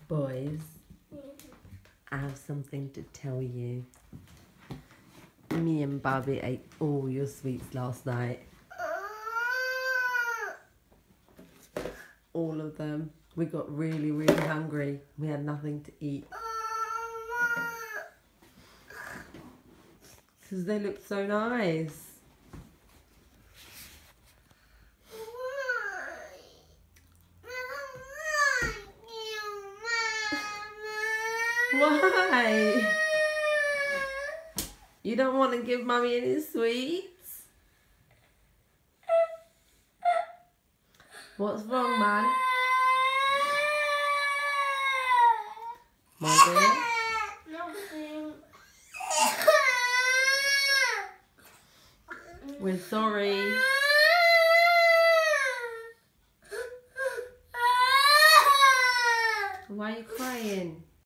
Boys, I have something to tell you. Me and Bobby ate all your sweets last night. All of them. We got really, really hungry. We had nothing to eat. Because they looked so nice. Why? You don't want to give Mummy any sweets? What's wrong, man? My dear? Nothing. We're sorry. Why are you crying?